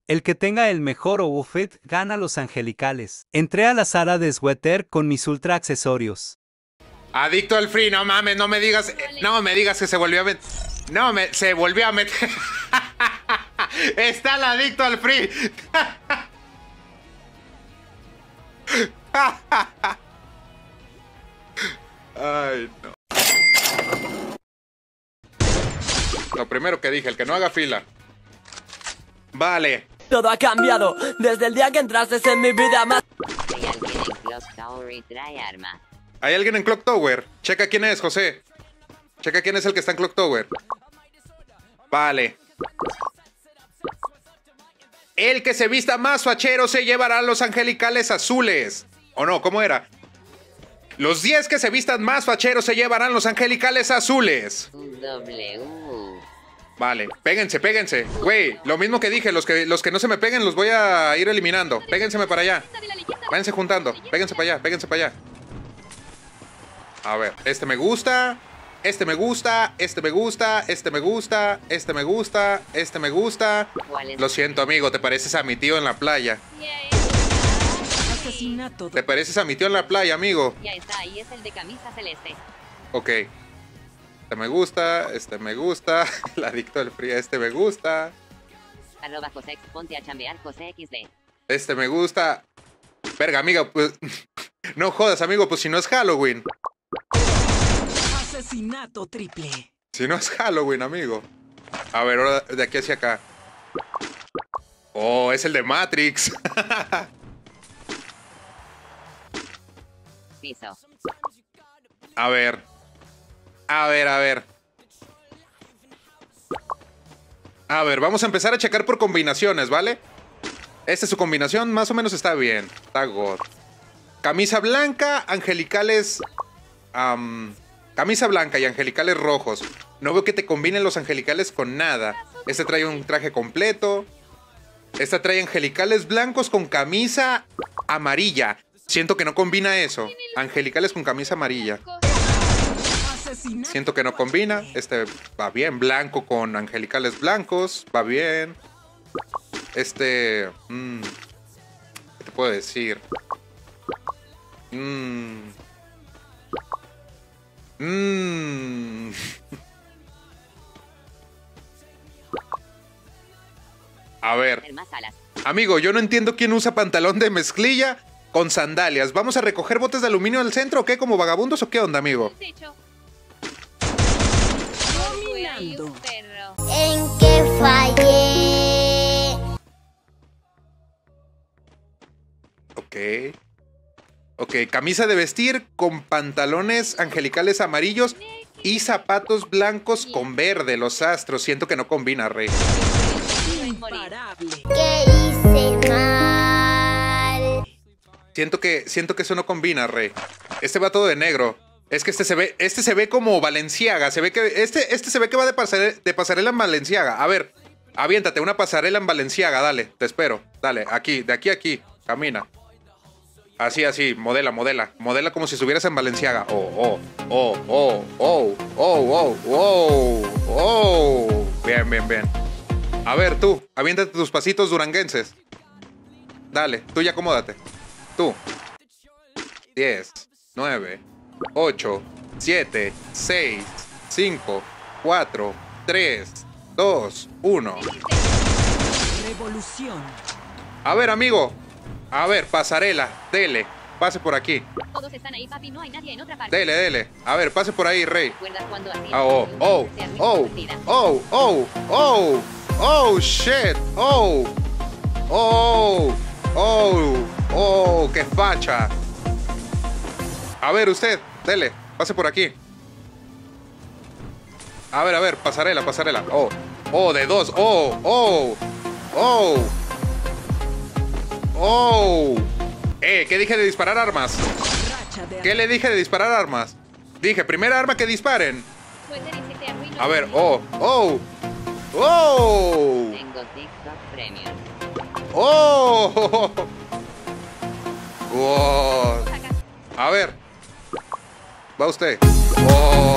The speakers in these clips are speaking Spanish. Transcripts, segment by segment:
El que tenga el mejor outfit gana los angelicales. Entré a la sala de sweater con mis ultra accesorios. Adicto al free, no mames, no me digas que se volvió a meter. Se volvió a meter. Está el adicto al free. Ay, no. Lo primero que dije, el que no haga fila. Vale. Todo ha cambiado desde el día que entraste en mi vida más. Hay alguien en Clock Tower y trae arma. Hay alguien en Clock Tower. Checa quién es, José. Checa quién es el que está en Clock Tower. Vale. El que se vista más fachero se llevará los angelicales azules. ¿O no? ¿Cómo era? Los 10 que se vistan más facheros se llevarán los angelicales azules. W. Vale, péguense, péguense. Güey, lo mismo que dije, los que no se me peguen los voy a ir eliminando. Péguenseme para allá. Váyanse juntando. Péguense para allá, péguense para allá. A ver, este me gusta. Este me gusta, este me gusta, este me gusta, este me gusta, este me gusta. Lo siento, amigo, te pareces a mi tío en la playa. Asesinato. Te pareces a mi tío en la playa, amigo. Ya está, ahí es el de camisa celeste. Ok. Este me gusta, este me gusta. El adicto al frío, este me gusta. @ Josex, ponte a chambear, José XD. Este me gusta. Verga, amiga, pues. No jodas, amigo, pues si no es Halloween. Asesinato triple. Si no es Halloween, amigo. A ver, ahora de aquí hacia acá. Oh, es el de Matrix. Piso. A ver. A ver, a ver. A ver, vamos a empezar a checar por combinaciones, ¿vale? Esta es su combinación, más o menos está bien. Está God. Camisa blanca, angelicales... camisa blanca y angelicales rojos. No veo que te combinen los angelicales con nada. Este trae un traje completo. Esta trae angelicales blancos con camisa amarilla. Siento que no combina eso. Angelicales con camisa amarilla. Siento que no combina. Este va bien. Blanco con angelicales blancos. Va bien. Este... ¿qué te puedo decir? A ver. Amigo, yo no entiendo quién usa pantalón de mezclilla con sandalias. ¿Vamos a recoger botes de aluminio del centro o qué? ¿Como vagabundos o qué onda, amigo? Dominando. ¿En qué fallé? Ok. Ok, camisa de vestir con pantalones angelicales amarillos y zapatos blancos con verde, los astros. Siento que no combina, rey. Imparable. ¿Qué hice mal? Siento que eso no combina, rey. Este va todo de negro. Es que este se ve como Balenciaga. Se ve que este se ve que va de pasarela en Balenciaga. A ver, aviéntate una pasarela en Balenciaga, dale, te espero. Dale, aquí, de aquí a aquí, camina. Así, así, modela, modela. Modela como si estuvieras en Balenciaga. Oh, oh, oh, oh, oh, oh, oh, oh, oh. Bien, bien, bien. A ver, tú, aviéntate tus pasitos duranguenses. Dale, tú ya acomódate. Tú. 10, 9, 8, 7, 6, 5, 4, 3, 2, 1. Revolución. A ver, amigo. A ver, pasarela, dele, pase por aquí. Todos están ahí, papi, no hay nadie en otra parte. Dele, dele. A ver, pase por ahí, rey. ¿Recuerdas cuando hacías Oh, oh, oh, oh, oh, oh, oh, shit, oh, oh, oh, oh, qué facha. A ver, usted, dele, pase por aquí. A ver, pasarela, pasarela. Oh, oh, de dos, oh, oh, oh. ¡Oh! ¿Qué dije de disparar armas? ¿Qué le dije de disparar armas? Dije, primera arma que disparen. A ver, oh, oh, oh. Tengo TikTok Premium. Oh. Oh. A ver. Va usted. Oh.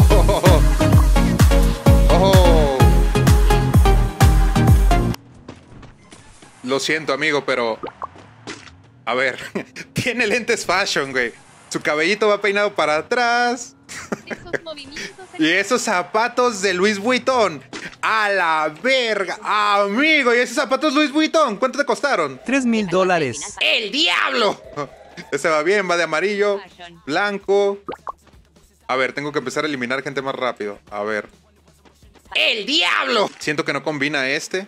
Oh. Lo siento, amigo, pero... A ver, tiene lentes fashion, güey. Su cabellito va peinado para atrás. Esos movimientos Y esos zapatos de Louis Vuitton. ¡A la verga! Amigo, ¿y esos zapatos Louis Vuitton? ¿Cuánto te costaron? $3,000. ¡El diablo! Ese va bien, va de amarillo, blanco. A ver, tengo que empezar a eliminar gente más rápido. A ver. ¡El diablo! Siento que no combina este.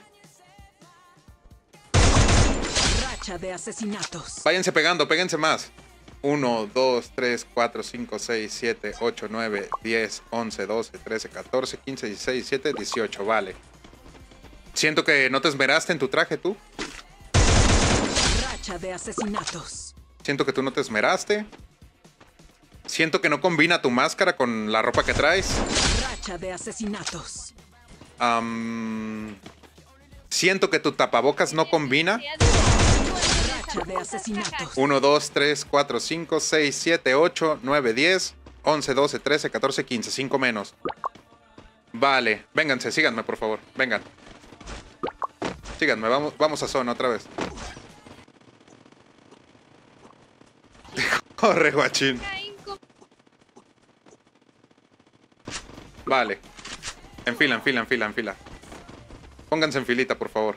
Racha de asesinatos. Váyanse pegando, péguense más. 1, 2, 3, 4, 5, 6, 7, 8, 9, 10, 11, 12, 13, 14, 15, 16, 17, 18. Vale. Siento que no te esmeraste en tu traje, tú. Racha de asesinatos. Siento que tú no te esmeraste. Siento que no combina tu máscara con la ropa que traes. Racha de asesinatos. Siento que tu tapabocas no combina. Racha de asesinatos. 1, 2, 3, 4, 5, 6, 7, 8, 9, 10, 11, 12, 13, 14, 15. 5 menos. Vale. Vénganse, síganme, por favor. Vengan. Síganme, vamos a zona otra vez. Corre, guachín. Vale. En fila, en fila, en fila, en fila. Pónganse en filita, por favor.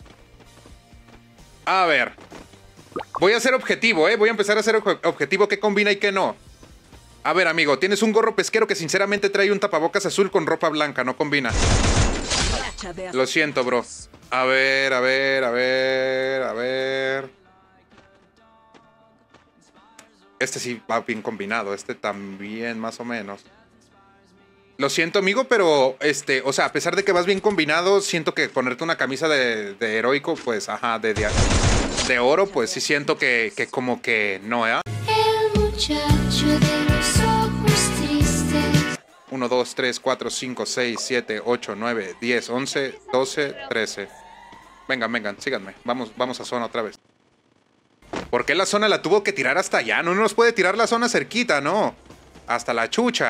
A ver. Voy a hacer objetivo, ¿eh? Voy a empezar a hacer objetivo qué combina y qué no. A ver, amigo, tienes un gorro pesquero que sinceramente trae un tapabocas azul con ropa blanca. No combina. Racha de Lo siento, bro. A ver, a ver, a ver, a ver. Este sí va bien combinado. Este también, más o menos. Lo siento, amigo, pero o sea, a pesar de que vas bien combinado, siento que ponerte una camisa de heroico, pues, ajá, de oro, pues sí siento que como que no, ¿eh? El muchacho de los ojos tristes. 1, 2, 3, 4, 5, 6, 7, 8, 9, 10, 11, 12, 13. Vengan, vengan, síganme. Vamos a zona otra vez. ¿Por qué la zona la tuvo que tirar hasta allá? No nos puede tirar la zona cerquita, no. Hasta la chucha.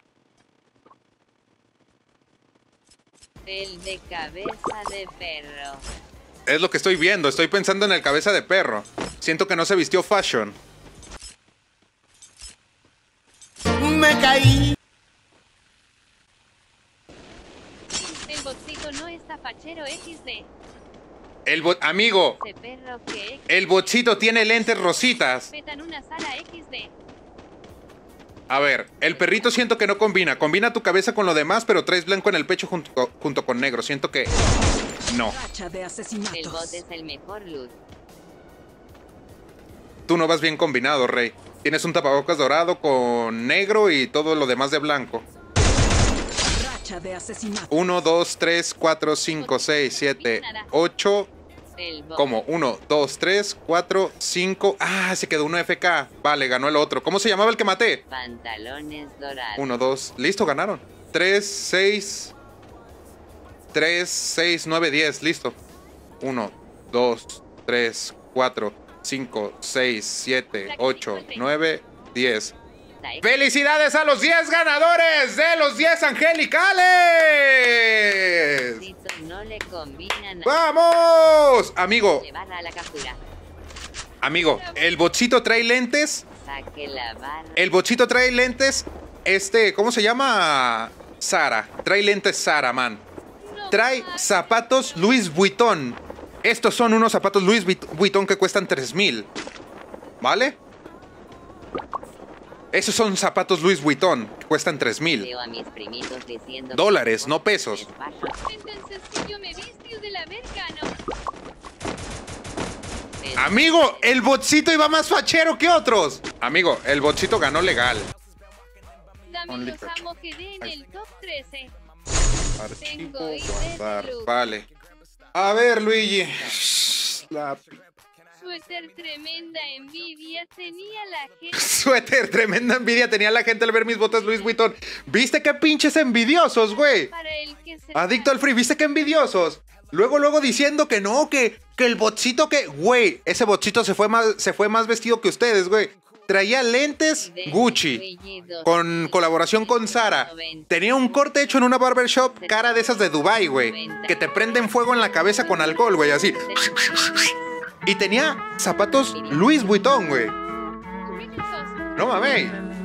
El de cabeza de perro. Es lo que estoy viendo. Estoy pensando en el cabeza de perro. Siento que no se vistió fashion. Me caí. El botcito no está fachero XD. Amigo, Ese perro que el botcito tiene lentes rositas. petan una sala XD. A ver, el perrito siento que no combina. Combina tu cabeza con lo demás, pero traes blanco en el pecho junto con negro. Siento que no. Racha de El asesinatos. bot es el mejor loot. Tú no vas bien combinado, Rey. Tienes un tapabocas dorado con negro y todo lo demás de blanco. Racha de asesinatos. 1, 2, 3, 4, 5, 6, 7, 8. El bot. ¿Cómo? 1, 2, 3, 4, 5. Ah, se quedó uno FK. Vale, ganó el otro. ¿Cómo se llamaba el que maté? Pantalones dorados. 1, 2. Listo, ganaron. 3, 6. 3, 6, 9, 10. Listo. 1, 2, 3, 4, 5, 6, 7, 8, 9, 10. ¡Felicidades a los 10 ganadores de los 10 angelicales! No le combinan a ¡Vamos! Amigo, llevarla a la captura. amigo, el bochito trae lentes. Saque la barra. El bochito trae lentes. ¿Cómo se llama? Sara. Trae lentes Sara, man. Trae zapatos Louis Vuitton. Estos son unos zapatos Louis Vuitton que cuestan 3,000. ¿Vale? Esos son zapatos Louis Vuitton que cuestan 3,000 Veo a mis primitos diciendo dólares, no pesos. Entonces que yo me viste de la verga, ¿no? Amigo, el botcito iba más fachero que otros. Amigo, el botcito ganó legal. Dame Only los facho. amo que den el top 13. Archivo, Tengo idea guardar. de look. Vale. A ver, Luigi. Suéter tremenda envidia tenía la gente. Suéter, tremenda envidia tenía la gente al ver mis botas Louis Vuitton. ¿Viste qué pinches envidiosos, güey? Para el que se Adicto al free, ¿viste qué envidiosos? Luego diciendo que no, que el botcito que... Güey, ese botcito se fue más vestido que ustedes, güey. Traía lentes Gucci, con colaboración con Zara. Tenía un corte hecho en una barbershop, cara de esas de Dubai, güey. Que te prenden fuego en la cabeza con alcohol, güey, así. Y tenía zapatos Louis Vuitton, güey. No mames.